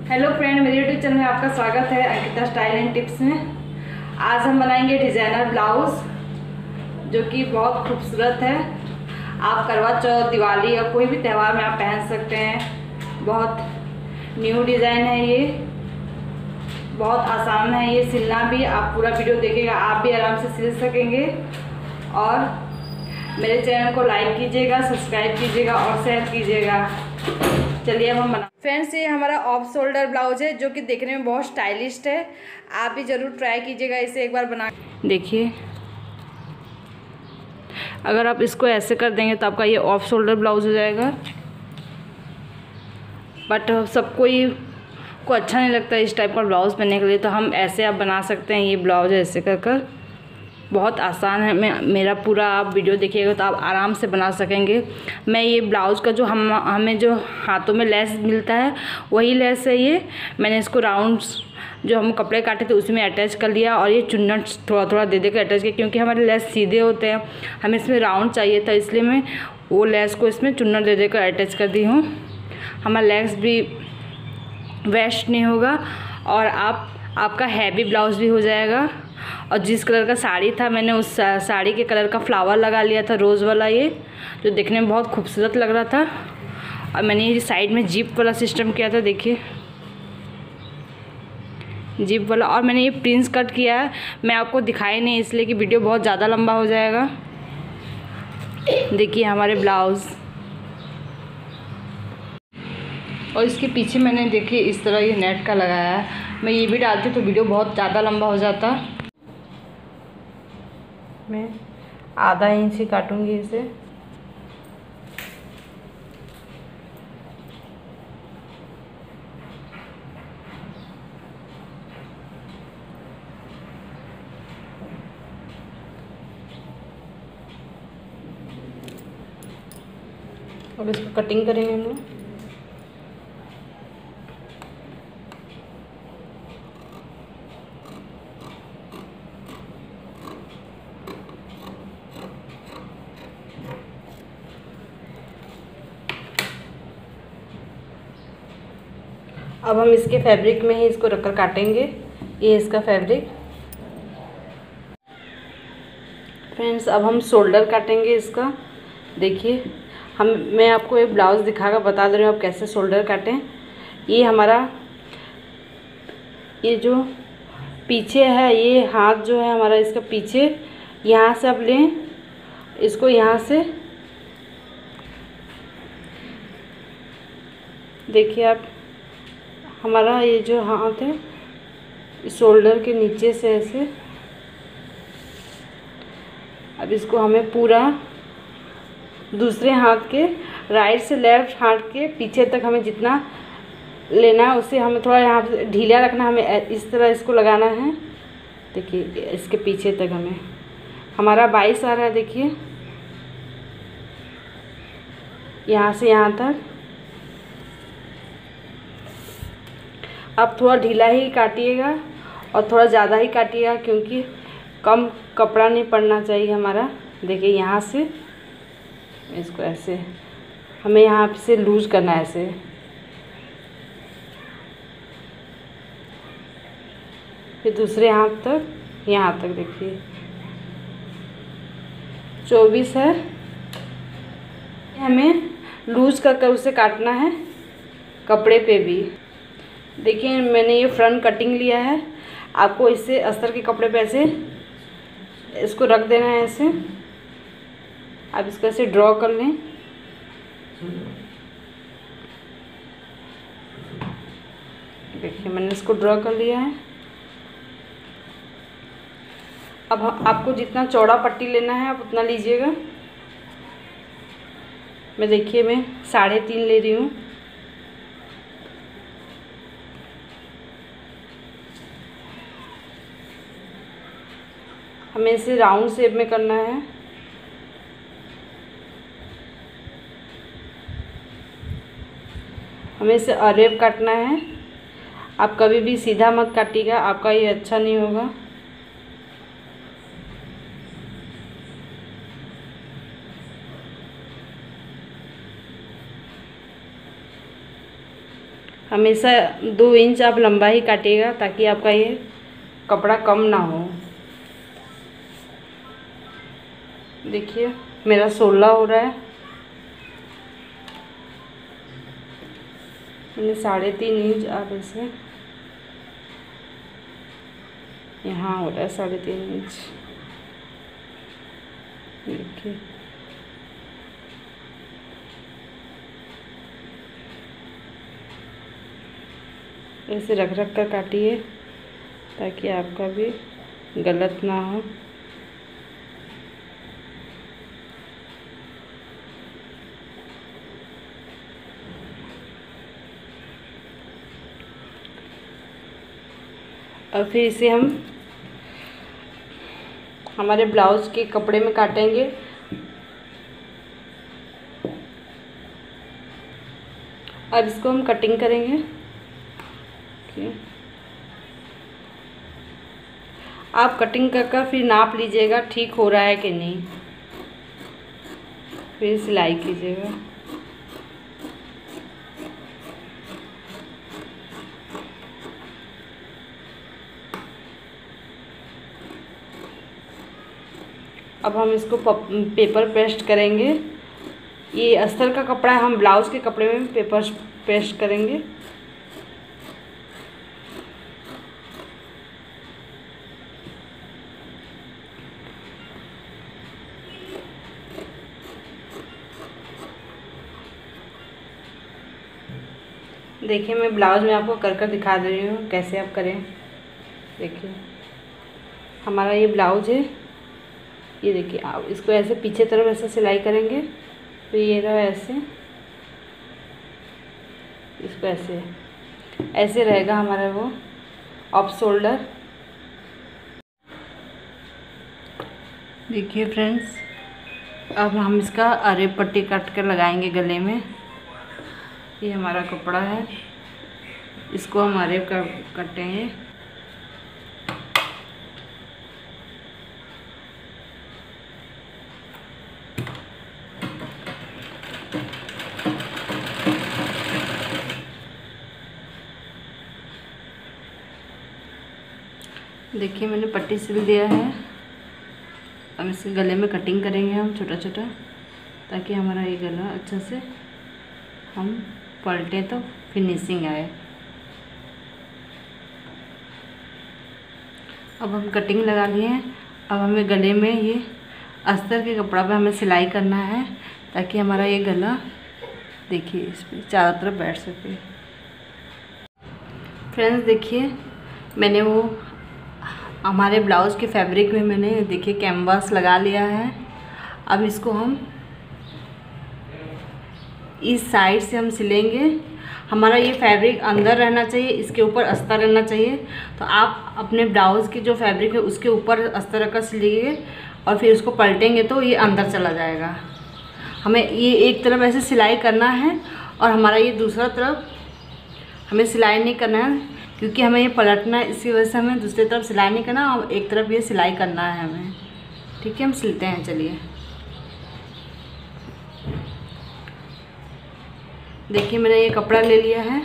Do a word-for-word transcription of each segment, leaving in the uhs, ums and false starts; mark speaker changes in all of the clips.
Speaker 1: Hello friend, मेरे YouTube channel में आपका स्वागत है अंकिता स्टाइल एंड टिप्स में। आज हम बनाएंगे डिज़ाइनर ब्लाउज़ जो कि बहुत खूबसूरत है। आप करवा चौथ, दिवाली या कोई भी त्यौहार में आप पहन सकते हैं। बहुत न्यू डिज़ाइन है ये, बहुत आसान है ये सिलना भी। आप पूरा वीडियो देखिएगा, आप भी आराम से सिल सकेंगे। और मेरे चैनल को लाइक कीजिएगा, सब्सक्राइब कीजिएगा और शेयर कीजिएगा। चलिए अब हम बना फ्रेंड्स, ये हमारा ऑफ शोल्डर ब्लाउज है जो कि देखने में बहुत स्टाइलिश है। आप भी ज़रूर ट्राई कीजिएगा इसे एक बार बना। देखिए, अगर आप इसको ऐसे कर देंगे तो आपका ये ऑफ शोल्डर ब्लाउज हो जाएगा। बट सबको ये को अच्छा नहीं लगता इस टाइप का ब्लाउज पहनने के लिए, तो हम ऐसे आप बना सकते हैं। ये ब्लाउज ऐसे कर कर बहुत आसान है। मैं मेरा पूरा आप वीडियो देखिएगा तो आप आराम से बना सकेंगे। मैं ये ब्लाउज़ का जो हम हमें जो हाथों में लेस मिलता है वही लेस है ये। मैंने इसको राउंड्स जो हम कपड़े काटे थे उसमें अटैच कर लिया और ये चुन्नट थोड़ा थोड़ा दे दे कर अटैच किया, क्योंकि हमारे लेस सीधे होते हैं, हमें इसमें राउंड चाहिए था, इसलिए मैं वो लेस को इसमें चुन्नट दे दे कर अटैच कर दी हूँ। हमारा लेस भी वेस्ट नहीं होगा और आप आपका हैवी ब्लाउज़ भी हो जाएगा। और जिस कलर का साड़ी था, मैंने उस साड़ी के कलर का फ्लावर लगा लिया था, रोज़ वाला, ये जो देखने में बहुत खूबसूरत लग रहा था। और मैंने ये साइड में जिप वाला सिस्टम किया था, देखिए जिप वाला। और मैंने ये प्रिंस कट किया है, मैं आपको दिखाई नहीं इसलिए कि वीडियो बहुत ज़्यादा लंबा हो जाएगा। देखिए हमारे ब्लाउज़, और इसके पीछे मैंने देखिए इस तरह ये नेट का लगाया है। मैं ये भी डालती तो वीडियो बहुत ज़्यादा लंबा हो जाता। मैं आधा इंच ही काटूंगी इसे। अब इसको कटिंग करेंगे हम लोग। अब हम इसके फैब्रिक में ही इसको रखकर काटेंगे। ये इसका फैब्रिक। फ्रेंड्स, अब हम शोल्डर काटेंगे इसका। देखिए, हम मैं आपको एक ब्लाउज़ दिखाकर बता दे रही हूँ आप कैसे शोल्डर काटें। ये हमारा ये जो पीछे है, ये हाथ जो है हमारा, इसका पीछे यहाँ से आप लें इसको, यहाँ से देखिए आप, हमारा ये जो हाथ है शोल्डर के नीचे से ऐसे। अब इसको हमें पूरा दूसरे हाथ के राइट से लेफ्ट हाथ के पीछे तक हमें जितना लेना है उससे हमें थोड़ा यहाँ पे ढीला रखना। हमें इस तरह इसको लगाना है। देखिए इसके पीछे तक हमें हमारा बाईस आ रहा है। देखिए यहाँ से यहाँ तक। आप थोड़ा ढीला ही काटिएगा और थोड़ा ज़्यादा ही काटिएगा, क्योंकि कम कपड़ा नहीं पड़ना चाहिए हमारा। देखिए यहाँ से इसको ऐसे हमें यहाँ से लूज करना है ऐसे। फिर दूसरे हाथ तक, यहाँ तक देखिए चौबीस है। हमें लूज कर कर उसे काटना है कपड़े पे भी। देखिए मैंने ये फ्रंट कटिंग लिया है। आपको इससे अस्तर के कपड़े पे ऐसे इसको रख देना है ऐसे। आप इसको ऐसे ड्रॉ कर लें। देखिए मैंने इसको ड्रॉ कर लिया है। अब आपको जितना चौड़ा पट्टी लेना है आप उतना लीजिएगा। मैं देखिए मैं साढ़े तीन ले रही हूँ। हमें इसे राउंड शेप में करना है। हमें इसे अरेब काटना है। आप कभी भी सीधा मत काटिएगा, आपका ये अच्छा नहीं होगा। हमेशा दो इंच आप लंबा ही काटिएगा ताकि आपका ये कपड़ा कम ना हो। देखिए मेरा सोलह हो रहा है, मैंने साढ़े तीन इंच आप ऐसे यहाँ हो रहा है साढ़े तीन इंच। देखिए ऐसे रख रख कर काटिए ताकि आपका भी गलत ना हो। और फिर इसे हम हमारे ब्लाउज के कपड़े में काटेंगे। अब इसको हम कटिंग करेंगे। ओके, आप कटिंग कर कर फिर नाप लीजिएगा ठीक हो रहा है कि नहीं, फिर सिलाई कीजिएगा। अब हम इसको पेपर पेस्ट करेंगे। ये अस्तर का कपड़ा है, हम ब्लाउज के कपड़े में पेपर पेस्ट करेंगे। देखिए मैं ब्लाउज में आपको कर कर दिखा दे रही हूँ कैसे आप करें। देखिए हमारा ये ब्लाउज है, ये देखिए आप इसको ऐसे पीछे तरफ ऐसे सिलाई करेंगे तो ये रहा ऐसे, इसको ऐसे ऐसे रहेगा हमारा वो ऑफ शोल्डर। देखिए फ्रेंड्स, अब हम इसका अरे पट्टी काट कर लगाएंगे गले में। ये हमारा कपड़ा है, इसको हम अरे कर काटेंगे। देखिए मैंने पट्टी सिल दिया है। अब इसे गले में कटिंग करेंगे हम छोटा छोटा, ताकि हमारा ये गला अच्छा से हम पलटे तो फिनिशिंग आए। अब हम कटिंग लगा लिए हैं। अब हमें गले में ये अस्तर के कपड़ा पे हमें सिलाई करना है ताकि हमारा ये गला देखिए इस पर चारों तरफ बैठ सके। फ्रेंड्स देखिए मैंने वो हमारे ब्लाउज़ के फैब्रिक में मैंने देखिए कैनवास लगा लिया है। अब इसको हम इस साइड से हम सिलेंगे। हमारा ये फैब्रिक अंदर रहना चाहिए, इसके ऊपर अस्तर रहना चाहिए। तो आप अपने ब्लाउज़ की जो फैब्रिक है उसके ऊपर अस्तर रखकर सिलिए और फिर उसको पलटेंगे तो ये अंदर चला जाएगा। हमें ये एक तरफ ऐसे सिलाई करना है और हमारा ये दूसरा तरफ हमें सिलाई नहीं करना है, क्योंकि हमें ये पलटना है, इसी वजह से हमें दूसरी तरफ सिलाई नहीं करना और एक तरफ ये सिलाई करना है हमें। ठीक है, हम सिलते हैं। चलिए देखिए मैंने ये कपड़ा ले लिया है,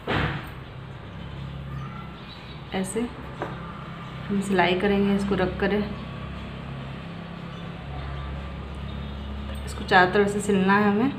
Speaker 1: ऐसे हम सिलाई करेंगे इसको रख कर। इसको चारों तरफ से सिलना है हमें।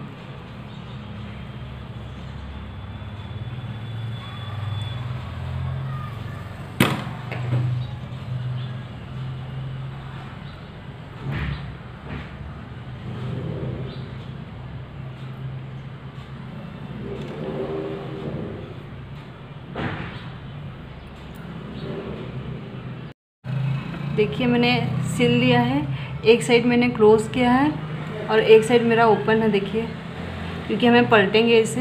Speaker 1: देखिए मैंने सिल लिया है, एक साइड मैंने क्लोज किया है और एक साइड मेरा ओपन है। देखिए क्योंकि हमें पलटेंगे इसे।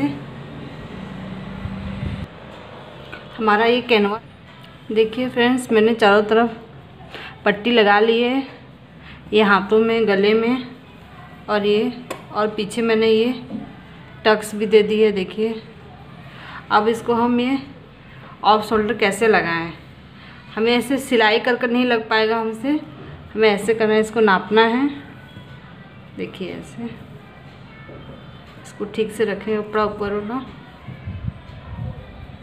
Speaker 1: हमारा ये कैनवा देखिए फ्रेंड्स, मैंने चारों तरफ पट्टी लगा ली है, ये हाथों में, गले में और ये और पीछे मैंने ये टक्स भी दे दी है। देखिए अब इसको हम ये ऑफ शोल्डर कैसे लगाएं। हमें ऐसे सिलाई कर कर नहीं लग पाएगा हमसे, हमें ऐसे करना है, इसको नापना है। देखिए ऐसे इसको ठीक से रखें, ऊपर ऊपर होगा।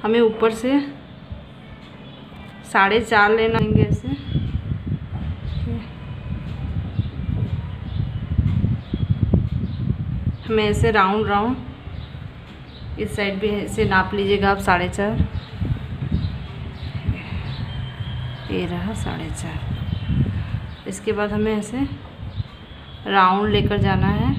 Speaker 1: हमें ऊपर से साढ़े चार लेना है ऐसे। हमें ऐसे राउंड राउंड इस साइड भी ऐसे नाप लीजिएगा आप साढ़े चार। ये रहा साढ़े चार। इसके बाद हमें ऐसे राउंड लेकर जाना है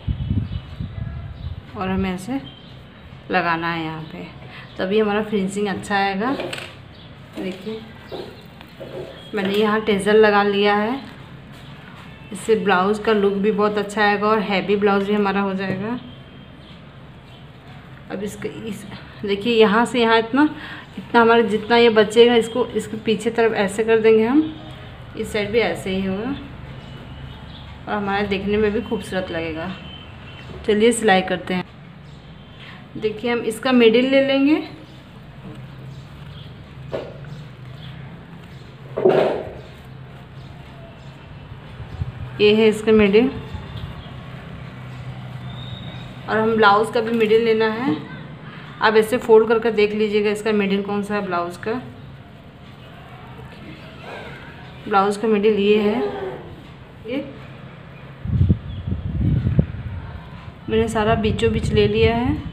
Speaker 1: और हमें ऐसे लगाना है यहाँ पे, तभी हमारा फिनिशिंग अच्छा आएगा। देखिए मैंने यहाँ टेज़र लगा लिया है, इससे ब्लाउज़ का लुक भी बहुत अच्छा आएगा और हैवी ब्लाउज़ भी हमारा हो जाएगा। अब इसके इस देखिए यहाँ से यहाँ इतना इतना हमारा जितना ये बचेगा इसको इसके पीछे तरफ ऐसे कर देंगे हम, इस साइड भी ऐसे ही होगा और हमारे देखने में भी खूबसूरत लगेगा। चलिए सिलाई करते हैं। देखिए हम इसका मिडिल ले लेंगे, ये है इसका मिडिल, और हम ब्लाउज़ का भी मिडिल लेना है। आप ऐसे फोल्ड करके देख लीजिएगा इसका मिडिल कौन सा है ब्लाउज़ का। ब्लाउज़ का मिडिल ये है, ये मैंने सारा बीचों बीच ले लिया है।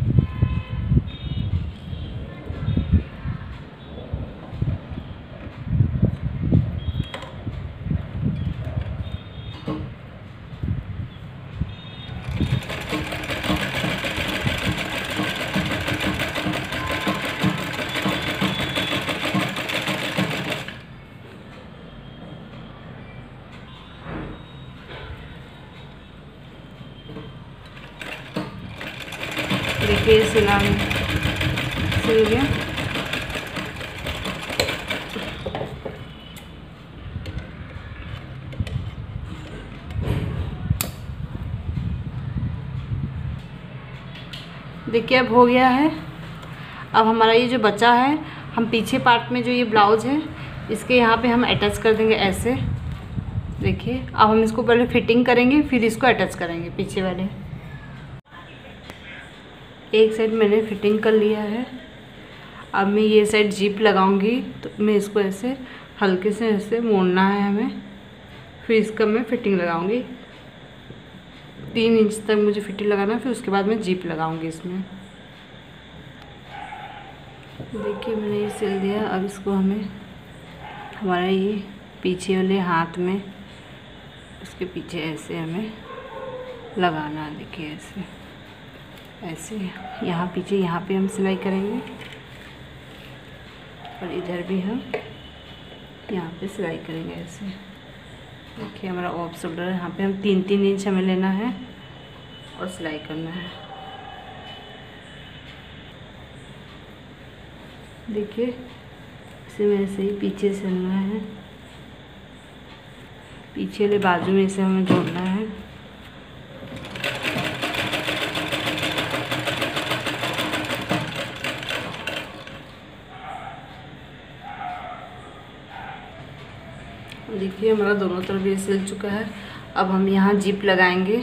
Speaker 1: देखिए सिला सिल गया। देखिए अब हो गया है। अब हमारा ये जो बचा है, हम पीछे पार्ट में जो ये ब्लाउज है इसके यहाँ पे हम अटैच कर देंगे ऐसे। देखिए अब हम इसको पहले फिटिंग करेंगे फिर इसको अटैच करेंगे पीछे वाले। एक साइड मैंने फिटिंग कर लिया है। अब मैं ये साइड जिप लगाऊंगी तो मैं इसको ऐसे हल्के से ऐसे मोड़ना है हमें, फिर इसका मैं फिटिंग लगाऊंगी। तीन इंच तक मुझे फिटिंग लगाना है, फिर उसके बाद मैं जिप लगाऊंगी इसमें। देखिए मैंने ये सिल दिया। अब इसको हमें हमारा ये पीछे वाले हाथ में उसके पीछे ऐसे हमें लगाना। देखिए ऐसे ऐसे यहाँ पीछे यहाँ पे हम सिलाई करेंगे और इधर भी हम यहाँ पे सिलाई करेंगे ऐसे। देखिए हमारा ऑफ शोल्डर है, यहाँ पे हम तीन तीन इंच हमें लेना है और सिलाई करना है। देखिए इसे में ऐसे ही पीछे सिलना है, पीछे वाले बाजू में इसे हमें जोड़ना है। देखिए हमारा दोनों तरफ ये सिल चुका है। अब हम यहाँ जिप लगाएंगे।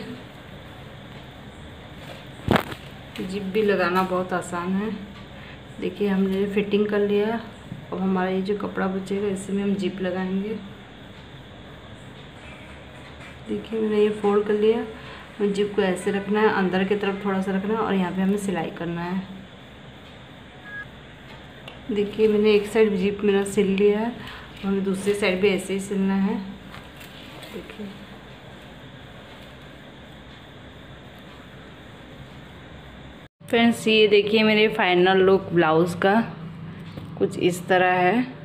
Speaker 1: जिप भी लगाना बहुत आसान है। देखिए हमने फिटिंग कर लिया। अब हमारा ये जो कपड़ा बचेगा इसमें हम जिप लगाएंगे। देखिए मैंने ये फोल्ड कर लिया। हमें जिप को ऐसे रखना है, अंदर की तरफ थोड़ा सा रखना है और यहाँ पे हमें सिलाई करना है। देखिए मैंने एक साइड जिप मेरा सिल लिया है, हमें दूसरी साइड भी ऐसे ही सिलना है। देखिए फ्रेंड्स ये देखिए मेरे फाइनल लुक ब्लाउज़ का कुछ इस तरह है।